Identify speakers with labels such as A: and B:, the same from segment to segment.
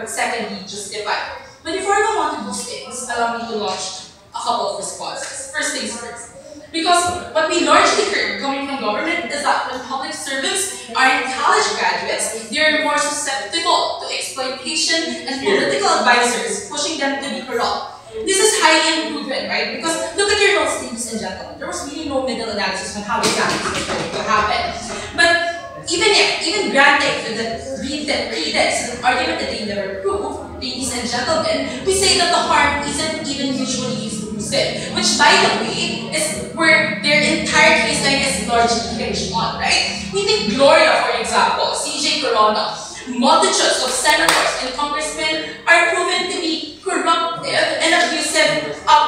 A: but secondly, justified. But before I go on to those things, allow me to launch a couple of responses. First things first. Because what we largely heard coming from government is that when public servants are college graduates, they are more susceptible to exploitation and political advisors pushing them to be corrupt. This is highly unproven, right? Because look at your notes, ladies and gentlemen. There was really no middle analysis on how exactly this was going to happen. But even granting the credence to the argument that they never proved, ladies and gentlemen, we say that the harm isn't even usually used to prove it, which by the way is where their entire case line is largely hinged on, right? We think Gloria, for example, CJ Corona, multitudes of senators and congressmen are proven to be corruptive and abusive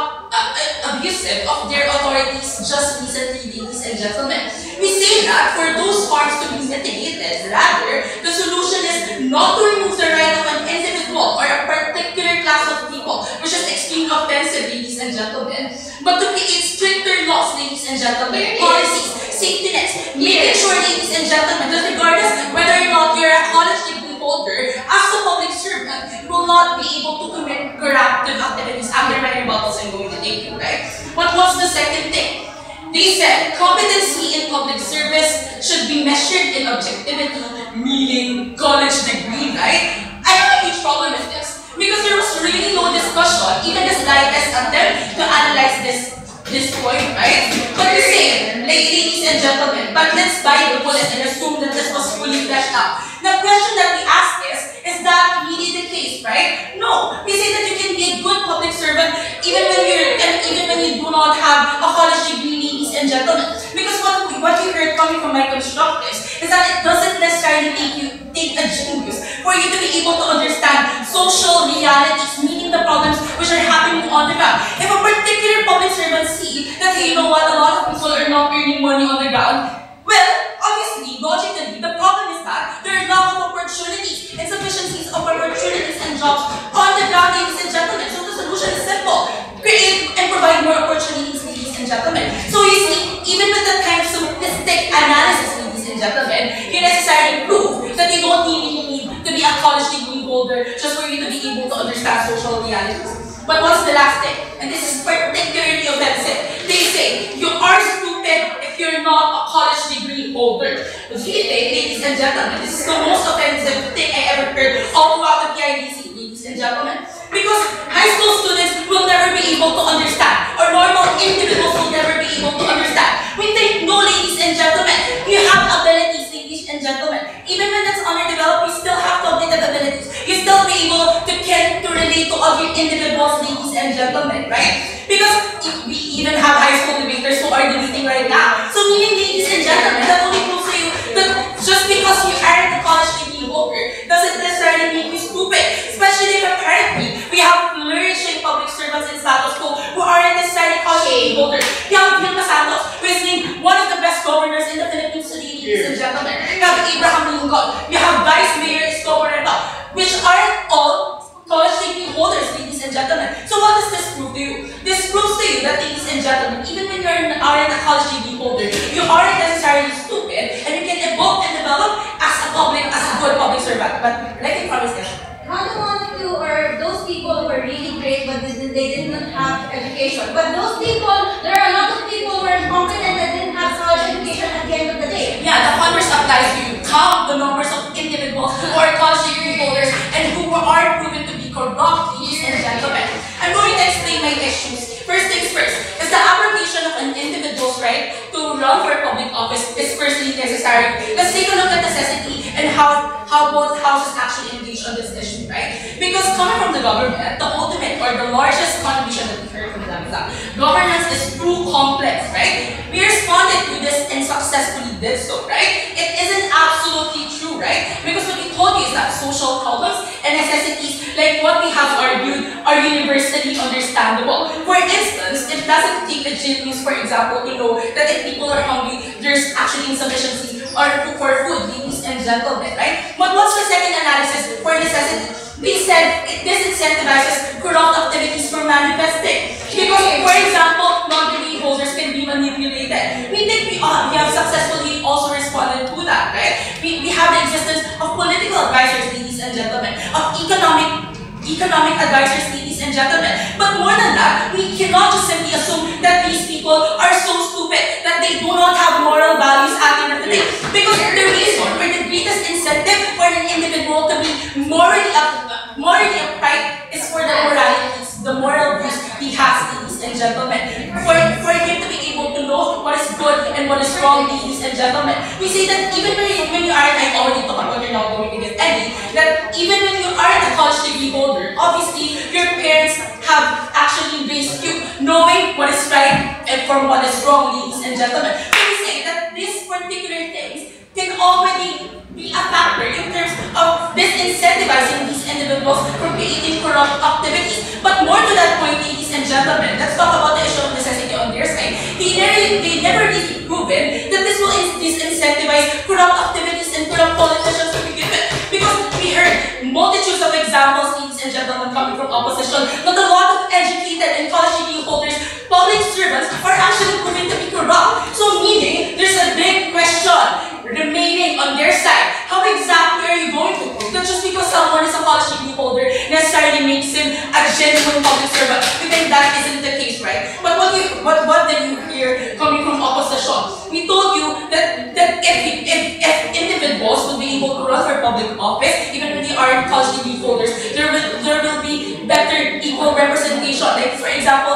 A: of their authorities just recently, ladies and gentlemen. We say that for those harms to be mitigated, rather, the solution is not to remove the right of an individual or a particular class of people, which is extremely offensive, ladies and gentlemen, but to create stricter laws, ladies and gentlemen, policies, safety nets, making sure, ladies and gentlemen, that regardless whether or not you're a college degree holder, as a public servant, you will not be able to commit corruptive activities. After my rebuttals, I'm going to take you, right? What was the second thing? They said competency in public service should be measured in objectivity, meaning college degree, right? I have a huge problem with this because there was really no discussion, even the slightest attempt to analyze this point, right? But we say, ladies and gentlemen, but let's buy the bullet and assume that this was fully fleshed out. The question that we ask is that really the case, right? No, we say that you can be a good public servant even when you do not have a college degree, ladies and gentlemen. Because what you heard coming from my constructives is that it doesn't necessarily take a genius for you to be able to understand social realities, meaning the problems which are happening on the ground. If a particular public servant see that, hey, you know what, a lot of people are not earning money on the ground, well, obviously, logically, the problem is that there are lack of opportunities, insufficiencies of opportunities and jobs on the ground, ladies and gentlemen. So the solution is simple. Create and provide more opportunities, ladies and gentlemen. So you see, even with that kind of simplistic analysis, ladies and gentlemen, you necessarily prove that you don't really need to be a college degree holder just for you to be able to understand social realities. But what's the last thing? And this is particularly offensive. They say, you are stupid if you're not a college degree holder. But do you think, ladies and gentlemen, this is the most offensive thing I ever heard all throughout the PIDC, ladies and gentlemen. Because high school students will never be able to understand, or normal individuals will never be able to understand. We think, no, ladies and gentlemen, you have abilities, ladies and gentlemen. Even when that's underdeveloped, you still have cognitive abilities. You still be able to relate to other individuals, ladies and gentlemen, right? Because we even have high school debaters who are debating right now. So meaning, ladies and gentlemen, that only proves to you that just because you aren't a college degree holder doesn't necessarily make you stupid. Especially if apparently we have flourishing public servants in Santos who aren't necessarily college degree holders. We have Vilma Santos, who is named one of the best governors in the Philippines today, ladies and gentlemen. We have Abraham Lincoln. We have Vice Mayor Isko Moreno, which aren't all college degree holders, ladies and gentlemen. So what does this prove to you? This proves to you that, ladies and gentlemen, even when you aren't a college degree holder, you aren't necessarily stupid, and you can evolve and develop as a good public servant. But like I promised them,
B: how do one of you or those people who are really great but they did not have education? But those people, there are a lot of people who are competent that didn't have college education at the end of the day.
A: yeah, the converse applies to you. Count the numbers of individuals who are college degree holders and who are proven to be corrupt, ladies and gentlemen. I'm going to explain my issues. First things first, is the application of an individual's right to run for public office is firstly necessary. Let's take a look at necessity and how both houses actually engage on this issue, right? Because coming from the government, the ultimate or the largest contribution that we heard from them is that governance is too complex, right? We responded to this and successfully did so, right? It isn't absolutely true, right? Because what we told you is that social problems and necessities like what we have argued are universally understandable. For instance, it doesn't take a genius, for example, to know that if people are hungry, there's actually insufficiency or for food, ladies and gentlemen, right? But what's the second analysis for necessity? We said it disincentivizes corrupt activities from manifesting. Because, for example, non-degree holders can be manipulated. We think we have successfully also responded to that, right? We have the existence of political advisors, ladies and gentlemen. A of economic advisors, ladies and gentlemen. But more than that, we cannot just simply assume that these people are so stupid that they do not have moral values at the end of the day. Because the reason or the greatest incentive for an individual to be morally upright is for the moralities, the moral views he has, ladies and gentlemen. For him to be able to know what is good and what is wrong, ladies and gentlemen. We say that even when you aren't, I already talked about, you're not going to get any, that even when you aren't a college degree holder, obviously your parents have actually raised you knowing what is right and from what is wrong, ladies and gentlemen. So we say that these particular things can already be a factor in terms of disincentivizing these individuals from creating corrupt activities. But more to that point, ladies and gentlemen, let's talk about the issue of necessity on their side. They never really proven that this will disincentivize corrupt activities and corrupt politicians to begin with. Because we heard multitudes of examples, ladies and gentlemen, coming from opposition, that a lot of educated and college degree holders, public servants, are actually proven to be corrupt. So meaning, there's a big question remaining on their side. How exactly are you going to prove that just because someone is a college degree holder necessarily makes him a genuine public servant? We think that isn't the case, right? But what did you hear coming from opposition? We told you that if individuals would be able to run for public office, even when they aren't college degree holders, there will be better equal representation. Like for example,